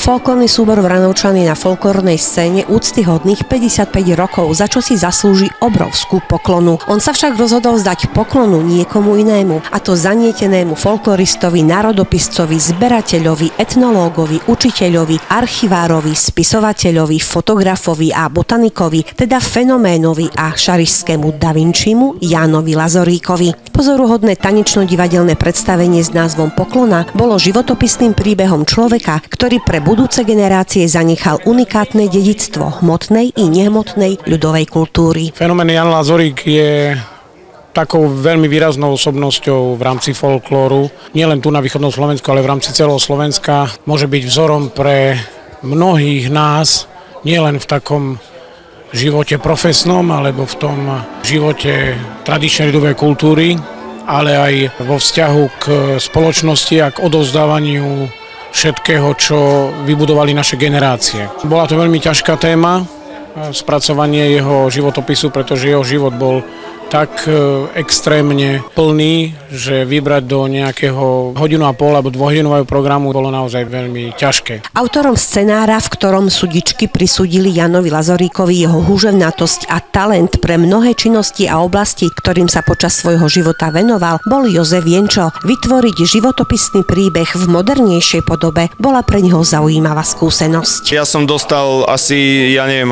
Folklórny súbor Vranovčany na folklórnej scéne úctyhodných 55 rokov, za čo si zaslúži obrovskú poklonu. On sa však rozhodol zdať poklonu niekomu inému, a to zanietenému folkloristovi, národopiscovi, zberateľovi, etnológovi, učiteľovi, archivárovi, spisovateľovi, fotografovi a botanikovi, teda fenoménovi a šarišskému Da Vincimu Jánovi Lazoríkovi. Pozoruhodné tanečno-divadelné predstavenie s názvom Poklona bolo životopisným príbehom človeka, ktorý pre budúce generácie zanechal unikátne dedičstvo hmotnej i nehmotnej ľudovej kultúry. Fenomén Ján Lazorík je takou veľmi výraznou osobnosťou v rámci folklóru. Nielen tu na východnom Slovensku, ale v rámci celého Slovenska. Môže byť vzorom pre mnohých nás, nielen v takom živote profesnom, alebo v tom živote tradičnej ľudovej kultúry, ale aj vo vzťahu k spoločnosti a k odovzdávaniu všetkého, čo vybudovali naše generácie. Bola to veľmi ťažká téma, spracovanie jeho životopisu, pretože jeho život bol tak extrémne plný, že vybrať do nejakého hodinu a pol alebo dvojhodinového programu bolo naozaj veľmi ťažké. Autorom scenára, v ktorom súdičky prisúdili Jánovi Lazoríkovi jeho húževnatosť a talent pre mnohé činnosti a oblasti, ktorým sa počas svojho života venoval, bol Jozef Jenčo. Vytvoriť životopisný príbeh v modernejšej podobe bola pre neho zaujímavá skúsenosť. Ja som dostal asi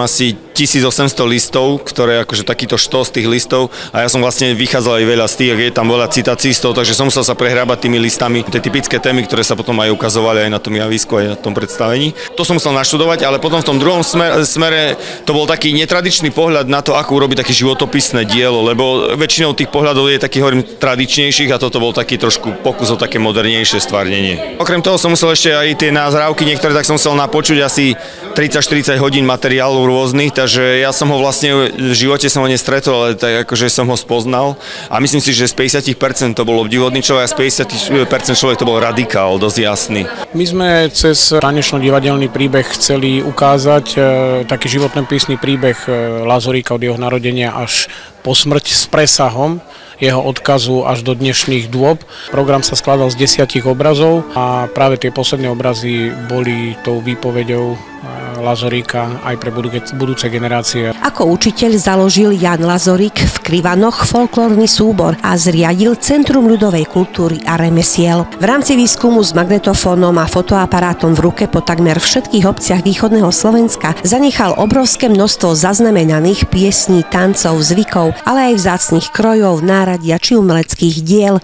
1800 listov, ktoré akože takýto štos tých listov, a ja som vlastne vychádzal aj veľa z tých, je tam veľa citácií z toho, takže som musel sa prehrábať tými listami, tie typické témy, ktoré sa potom aj ukazovali aj na tom javisku, aj na tom predstavení. To som musel naštudovať, ale potom v tom druhom smere to bol taký netradičný pohľad na to, ako urobiť také životopisné dielo, lebo väčšinou tých pohľadov je takých, hovorím, tradičnejších, a toto bol taký trošku pokus o také modernejšie stvárnenie. Okrem toho som musel ešte aj tie nahrávky niektoré, tak som musel napočuť asi 30-40 hodín materiálov rôznych, takže ja som ho vlastne v živote som ho nestretol, ale tak akože som ho spoznal, a myslím si, že z 50% to bol obdivodný človek a z 50% človek to bol radikál, dosť jasný. My sme cez tanečno-divadelný príbeh chceli ukázať taký životnopisný príbeh Lazoríka od jeho narodenia až po smrť s presahom jeho odkazu až do dnešných dôb. Program sa skladal z 10 obrazov a práve tie posledné obrazy boli tou výpovedou Lazoríka aj pre budúce generácie. Ako učiteľ založil Ján Lazorík v Krivanoch folklórny súbor a zriadil Centrum ľudovej kultúry a remesiel. V rámci výskumu s magnetofónom a fotoaparátom v ruke po takmer všetkých obciach východného Slovenska zanechal obrovské množstvo zaznamenaných piesní, tancov, zvykov, ale aj vzácnych krojov, náradia či umeleckých diel.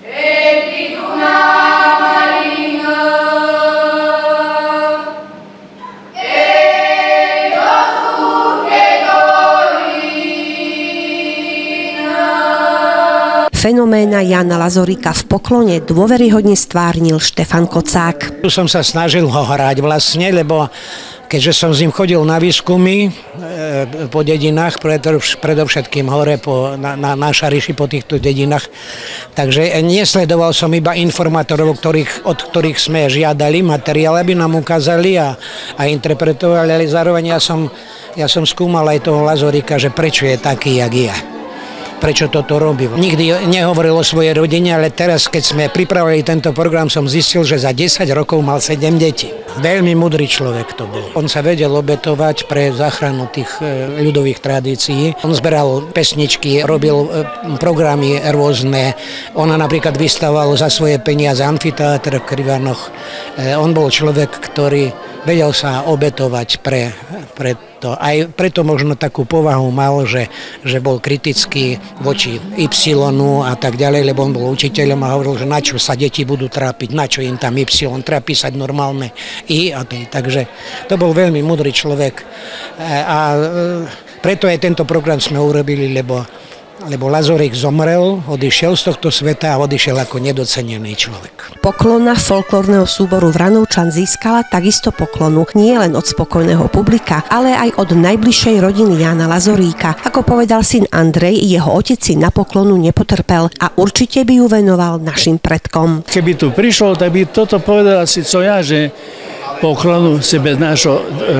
Fenoména Jána Lazoríka v Poklone dôveryhodne stvárnil Štefan Kocák. Tu som sa snažil ho hrať vlastne, lebo keďže som s ním chodil na výskumy po dedinách, predovšetkým hore na Šariši po týchto dedinách, takže nesledoval som iba informátorov, od ktorých sme žiadali materiál, aby nám ukázali a interpretovali, ale zároveň ja som skúmal aj toho Lazoríka, že prečo je taký, jak je. Prečo toto robil. Nikdy nehovoril o svojej rodine, ale teraz, keď sme pripravili tento program, som zistil, že za 10 rokov mal 7 detí. Veľmi múdry človek to bol. On sa vedel obetovať pre záchranu tých ľudových tradícií. On zberal pesničky, robil programy rôzne. On napríklad vystával za svoje peniaze amfiteátr v Krivanoch. On bol človek, ktorý vedel sa obetovať pre to. Aj preto možno takú povahu mal, že bol kritický voči Y a tak ďalej, lebo on bol učiteľom a hovoril, že na čo sa deti budú trápiť, na čo im tam Y, treba písať normálne I a tým. Takže to bol veľmi múdry človek a preto aj tento program sme urobili, lebo Lazorík zomrel, odišiel z tohto sveta a odišiel ako nedocenený človek. Poklona folklórneho súboru Vranovčan získala takisto poklonu nie len od spokojného publika, ale aj od najbližšej rodiny Jána Lazoríka. Ako povedal syn Andrej, jeho otec si na poklonu nepotrpel a určite by ju venoval našim predkom. Keby tu prišlo, tak by toto povedal asi co ja, že poklonu sebe nášho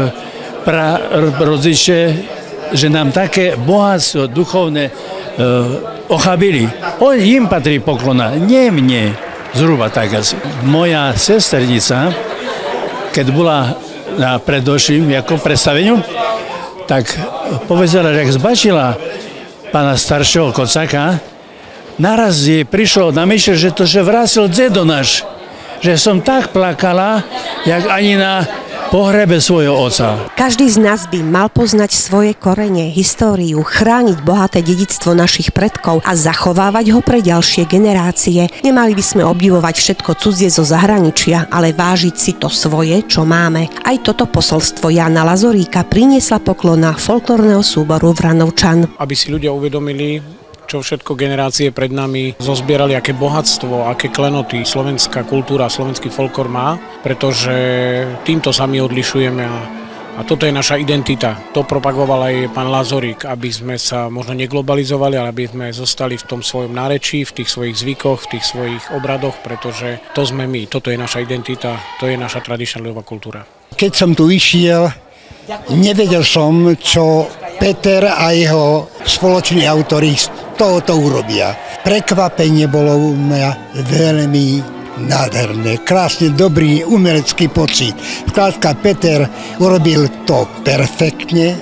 prarodiče, že nám také bohatstvo duchovné ochabili. Im patrí poklona, nie mne. Zhruba tak asi. Moja sesternica, keď bola na predošlým ako predstaveniu, tak povedala, že ak zbačila pána staršieho Kocaka, naraz jej prišlo na myšľ, že to, že vrátil dedo náš, že som tak plakala, jak ani na pohrebe svojho otca. Každý z nás by mal poznať svoje korene, históriu, chrániť bohaté dedičstvo našich predkov a zachovávať ho pre ďalšie generácie. Nemali by sme obdivovať všetko cudzie zo zahraničia, ale vážiť si to svoje, čo máme. Aj toto posolstvo Jána Lazoríka priniesla poklona folklórneho súboru Vranovčan. Aby si ľudia uvedomili, čo všetko generácie pred nami zozbierali, aké bohatstvo, aké klenoty slovenská kultúra, slovenský folklór má, pretože týmto sa my odlišujeme a toto je naša identita. To propagoval aj pán Lazorík, aby sme sa možno neglobalizovali, ale aby sme zostali v tom svojom nárečí, v tých svojich zvykoch, v tých svojich obradoch, pretože to sme my, toto je naša identita, to je naša tradičná ľudová kultúra. Keď som tu išiel, nevedel som, čo Peter a jeho spoloční autori z tohoto urobia. Prekvapenie bolo u mňa veľmi nádherné, krásne dobrý umelecký pocit. Skrátka Peter urobil to perfektne,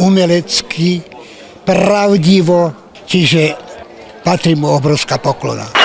umelecky, pravdivo, čiže patrí mu obrovská poklona.